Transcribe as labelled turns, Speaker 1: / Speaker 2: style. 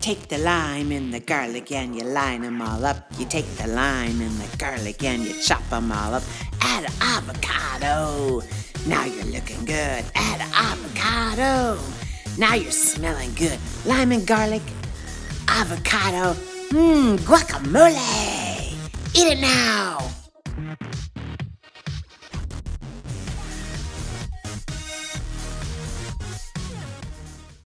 Speaker 1: take the lime and the garlic and you line them all up. You take the lime and the garlic and you chop them all up. Add avocado. Now you're looking good. Add avocado. Now you're smelling good. Lime and garlic, avocado, guacamole. Eat it now.